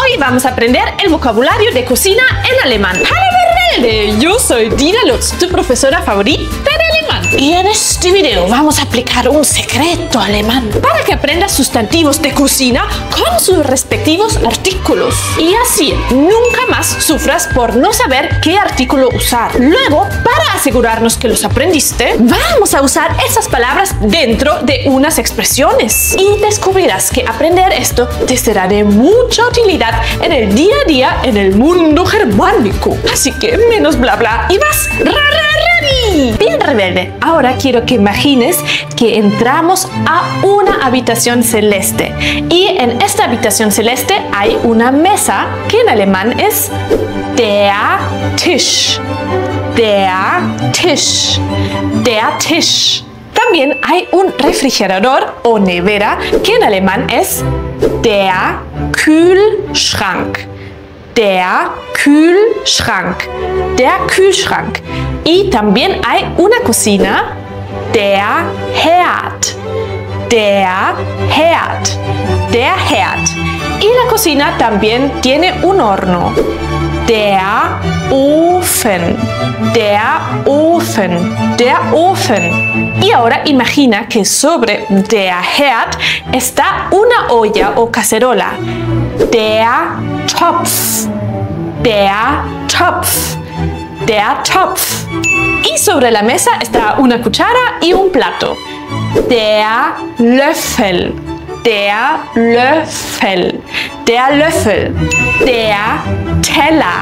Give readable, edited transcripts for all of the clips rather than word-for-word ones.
Hoy vamos a aprender el vocabulario de cocina en alemán. ¡Hallo Welt! Yo soy Dina Lutz, tu profesora favorita de alemán. Y en este video vamos a aplicar un secreto alemán para que aprendas sustantivos de cocina con sus respectivos artículos. Y así nunca más sufras por no saber qué artículo usar. Luego, para asegurarnos que los aprendiste, vamos a usar esas palabras dentro de unas expresiones. Y descubrirás que aprender esto te será de mucha utilidad en el día a día en el mundo germánico. Así que menos bla bla y más ready. Bien rebelde, ahora quiero que imagines que entramos a una habitación celeste y en esta habitación celeste hay una mesa que en alemán es der Tisch. Der Tisch. Der Tisch. También hay un refrigerador o nevera que en alemán es der Kühlschrank. Der Kühlschrank. Der Kühlschrank. Y también hay una cocina, der Herd. Der Herd. Der Herd. Y la cocina también tiene un horno. Der Ofen. Der Ofen. Der Ofen. Y ahora imagina que sobre der Herd está una olla o cacerola. Der Topf. Der Topf. Der Topf. Y sobre la mesa está una cuchara y un plato. Der Löffel. Der Löffel. Der Löffel. Der Teller.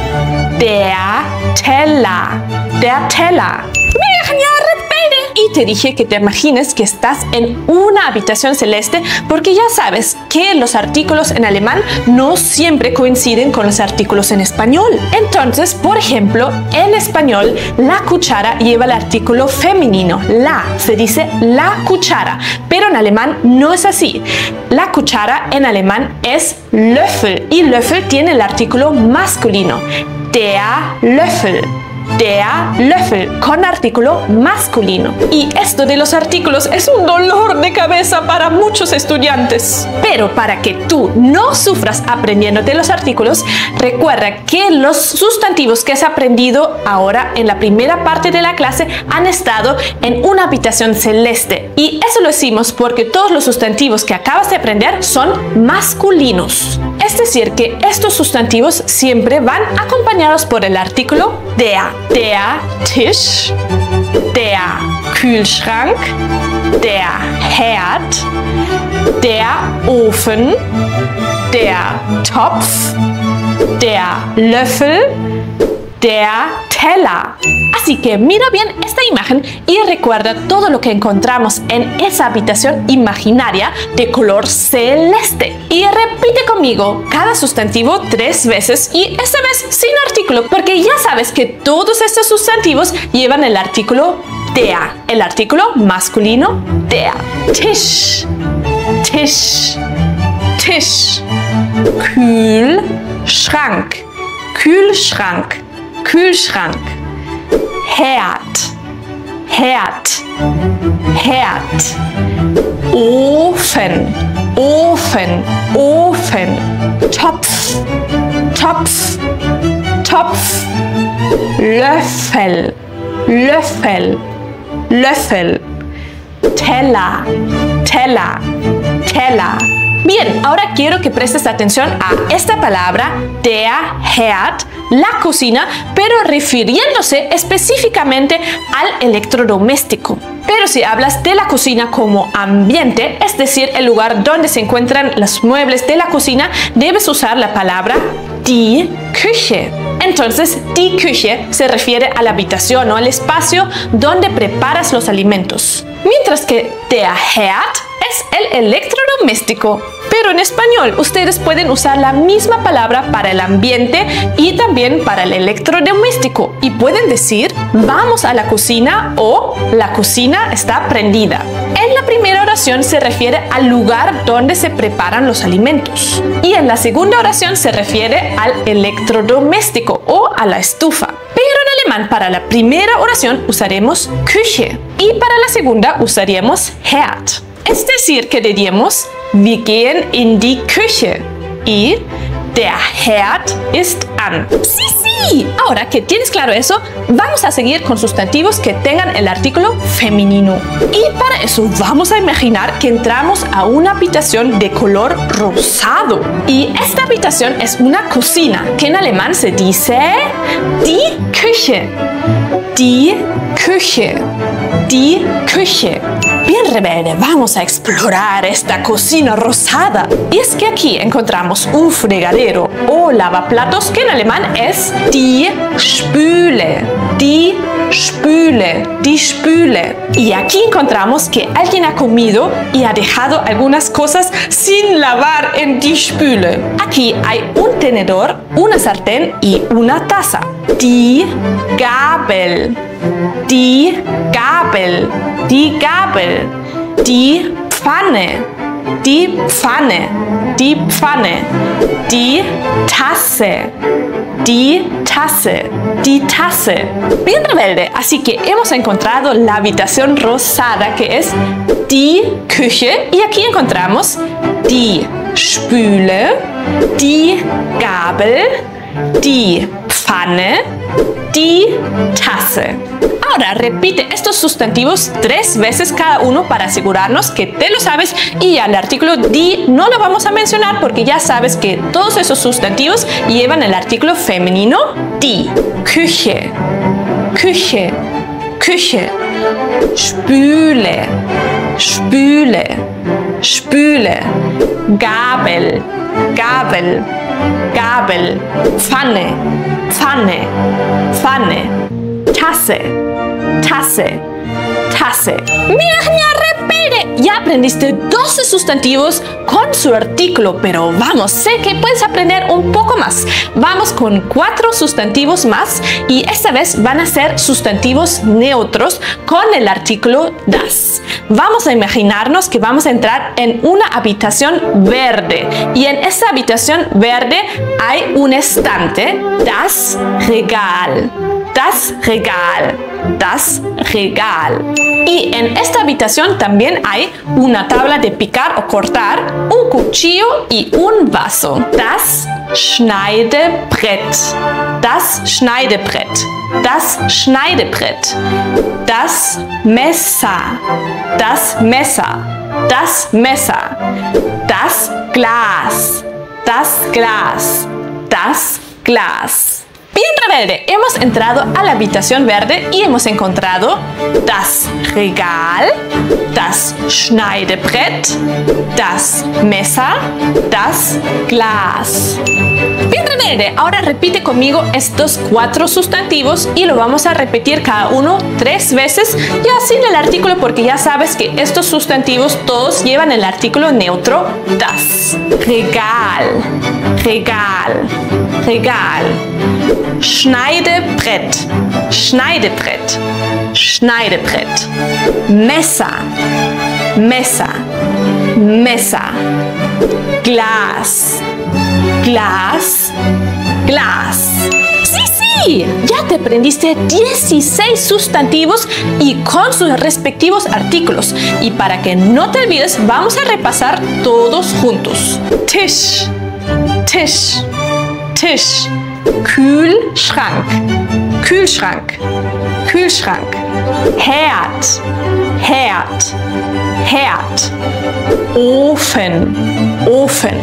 Der Teller. Der Teller. Y te dije que te imagines que estás en una habitación celeste porque ya sabes que los artículos en alemán no siempre coinciden con los artículos en español. Entonces, por ejemplo, en español la cuchara lleva el artículo femenino, la, se dice la cuchara, pero en alemán no es así. La cuchara en alemán es Löffel y Löffel tiene el artículo masculino, der Löffel. Der Löffel, con artículo masculino. Y esto de los artículos es un dolor de cabeza para muchos estudiantes. Pero para que tú no sufras aprendiéndote los artículos, recuerda que los sustantivos que has aprendido ahora en la primera parte de la clase han estado en una habitación celeste. Y eso lo hicimos porque todos los sustantivos que acabas de aprender son masculinos. Es decir, que estos sustantivos siempre van acompañados por el artículo der. Der Tisch, der Kühlschrank, der Herd, der Ofen, der Topf, der Löffel, der Teller. Así que mira bien esta imagen y recuerda todo lo que encontramos en esa habitación imaginaria de color celeste. Y repite conmigo cada sustantivo 3 veces y esta vez sin artículo, porque ya sabes que todos estos sustantivos llevan el artículo der, el artículo masculino der. Tisch, Tisch, Tisch, Kühlschrank, Kühlschrank, Kühlschrank. Herd, Herd, Herd. Ofen, Ofen, Ofen. Topf, Topf, Topf. Löffel, Löffel, Löffel. Teller, Teller, Teller. Bien, ahora quiero que prestes atención a esta palabra, der Herd, la cocina, pero refiriéndose específicamente al electrodoméstico. Pero si hablas de la cocina como ambiente, es decir, el lugar donde se encuentran los muebles de la cocina, debes usar la palabra die Küche. Entonces, die Küche se refiere a la habitación o al espacio donde preparas los alimentos. Mientras que der Herd es el electrodoméstico. Pero en español, ustedes pueden usar la misma palabra para el ambiente y también para el electrodoméstico. Y pueden decir, vamos a la cocina o la cocina está prendida. En la primera oración se refiere al lugar donde se preparan los alimentos. Y en la segunda oración se refiere al electrodoméstico o a la estufa. Pero en alemán para la primera oración usaremos Küche y para la segunda usaríamos Herd. Es decir, que diríamos, wir gehen in die Küche y Der Herd ist an. Sí, sí. Ahora que tienes claro eso, vamos a seguir con sustantivos que tengan el artículo femenino. Y para eso vamos a imaginar que entramos a una habitación de color rosado. Y esta habitación es una cocina, que en alemán se dice die Küche. Die Küche. Die Küche. Bien rebelde, vamos a explorar esta cocina rosada. Y es que aquí encontramos un fregadero o lavaplatos que en alemán es die Spüle. Die Spüle. Die Spüle. Y aquí encontramos que alguien ha comido y ha dejado algunas cosas sin lavar en die Spüle. Aquí hay un tenedor, una sartén y una taza. Die Gabel. Die Gabel. Die Gabel. Die Pfanne. Die Pfanne. Die Pfanne. Die Tasse. Die Tasse. Die Tasse. Bien rebelde, así que hemos encontrado la habitación rosada que es die Küche y aquí encontramos die Spüle, die Gabel, die Pfanne, die Tasse. Ahora repite estos sustantivos 3 veces cada uno para asegurarnos que te lo sabes y al artículo die no lo vamos a mencionar porque ya sabes que todos esos sustantivos llevan el artículo femenino die. Küche, Küche, Küche. Spüle, Spüle, Spüle. Gabel, Gabel, Gabel. Pfanne, Pfanne, Pfanne. Tasse, Tasse, Tasse. ¡Mira, repite! Ya aprendiste 12 sustantivos con su artículo, pero vamos, sé que puedes aprender un poco más. Vamos con 4 sustantivos más y esta vez van a ser sustantivos neutros con el artículo das. Vamos a imaginarnos que vamos a entrar en una habitación verde y en esta habitación verde hay un estante, das Regal. Das Regal, das Regal. Y en esta habitación también hay una tabla de picar o cortar, un cuchillo y un vaso. Das Schneidebrett, das Schneidebrett, das Schneidebrett. Das Messer, das Messer, das Messer. Das Glas, das Glas, das Glas. Bien rebelde, hemos entrado a la habitación verde y hemos encontrado das Regal, das Schneidebrett, das Messer, das Glas. Bien rebelde, ahora repite conmigo estos 4 sustantivos y lo vamos a repetir cada uno 3 veces y sin el artículo porque ya sabes que estos sustantivos todos llevan el artículo neutro das. Regal, Regal, Regal. Schneidebrett, Schneidebrett, Schneidebrett. Messer, Messer, Messer. Glas, Glas, Glas. ¡Sí, sí! Ya te aprendiste 16 sustantivos y con sus respectivos artículos. Y para que no te olvides, vamos a repasar todos juntos. Tisch, Tisch, Tisch. Kühlschrank, Kühlschrank, Kühlschrank. Herd, Herd, Herd. Ofen, Ofen,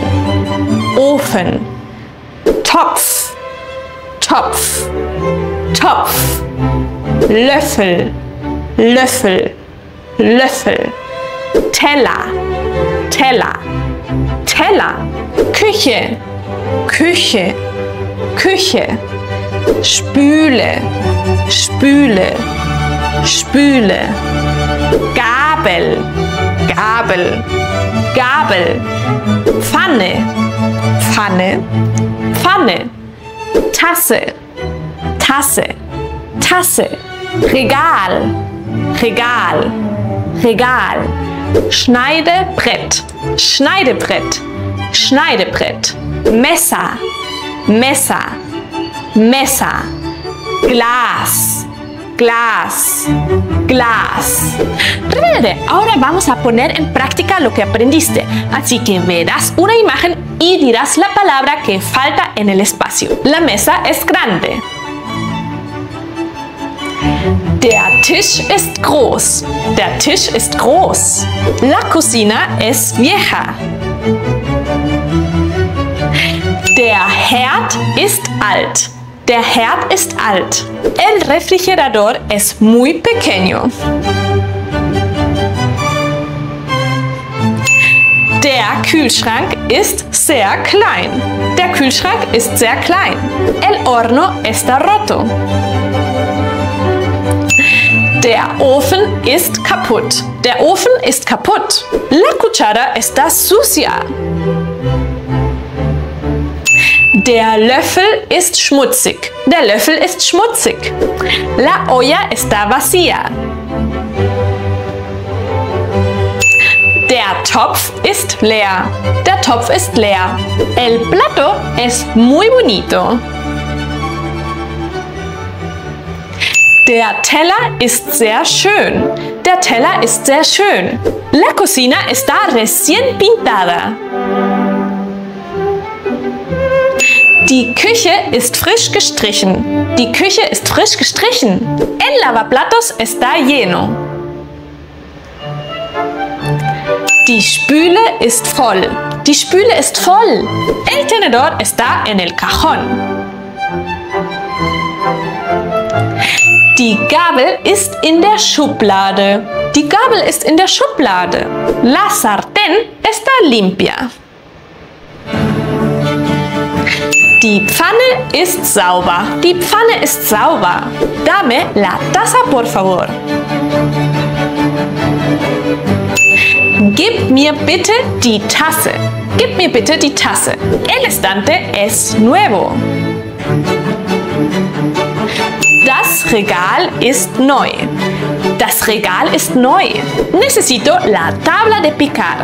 Ofen. Topf, Topf, Topf. Löffel, Löffel, Löffel. Teller, Teller, Teller. Küche, Küche, Küche. Spüle, Spüle, Spüle. Gabel, Gabel, Gabel. Pfanne, Pfanne, Pfanne. Tasse, Tasse, Tasse. Regal, Regal, Regal. Schneidebrett, Schneidebrett, Schneidebrett. Messer, Messer, Messer. Glas, Glas, Glas. Rebelde, ahora vamos a poner en práctica lo que aprendiste. Así que verás una imagen y dirás la palabra que falta en el espacio. La mesa es grande. Der Tisch ist groß. Der Tisch ist groß. La cocina es vieja. Der Herd ist alt. Der Herd ist alt. El refrigerador es muy pequeño. Der Kühlschrank ist sehr klein. Der Kühlschrank ist sehr klein. El horno está roto. Der Ofen ist kaputt. Der Ofen ist kaputt. La cuchara está sucia. Der Löffel ist schmutzig. Der Löffel ist schmutzig. La olla está vacía. Der Topf ist leer. Der Topf ist leer. El plato es muy bonito. Der Teller ist sehr schön. Der Teller ist sehr schön. La cocina está recién pintada. Die Küche ist frisch gestrichen. Die Küche ist frisch gestrichen. El lavaplatos está lleno. Die Spüle ist voll. Die Spüle ist voll. El tenedor está en el cajón. Die Gabel ist in der Schublade. Die Gabel ist in der Schublade. La sartén está limpia. Die Pfanne ist sauber. Die Pfanne ist sauber. Dame la taza, por favor. Gib mir bitte die Tasse. Gib mir bitte die Tasse. El estante es nuevo. Das Regal ist neu. Das Regal ist neu. Necesito la tabla de picar.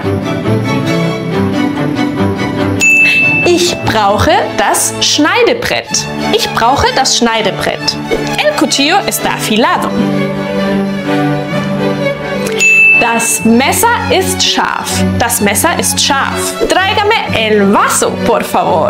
Ich brauche das Schneidebrett. Ich brauche das Schneidebrett. El cuchillo está afilado. Das Messer ist scharf. Das Messer ist scharf. Tráigame el vaso, por favor.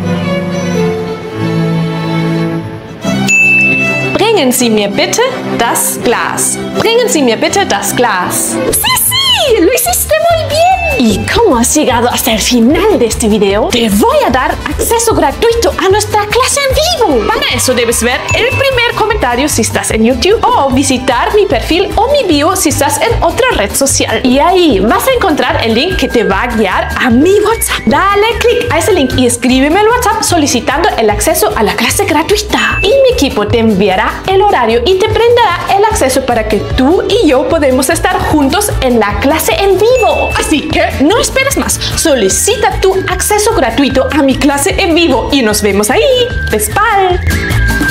Bringen Sie mir bitte das Glas. Bringen Sie mir bitte das Glas. Sí, sí, lo hiciste muy bien. ¿Y cómo has llegado hasta el final de este video? Te voy a dar acceso gratuito a nuestra clase en vivo. Para eso debes ver el primer comentario si estás en YouTube o visitar mi perfil o mi bio si estás en otra red social. Y ahí vas a encontrar el link que te va a guiar a mi WhatsApp. Dale clic a ese link y escríbeme al WhatsApp solicitando el acceso a la clase gratuita. Y mi equipo te enviará el horario y te brindará el acceso para que tú y yo podamos estar juntos en la clase en vivo. Así que no esperes más, solicita tu acceso gratuito a mi clase en vivo y nos vemos ahí. ¡Bespal!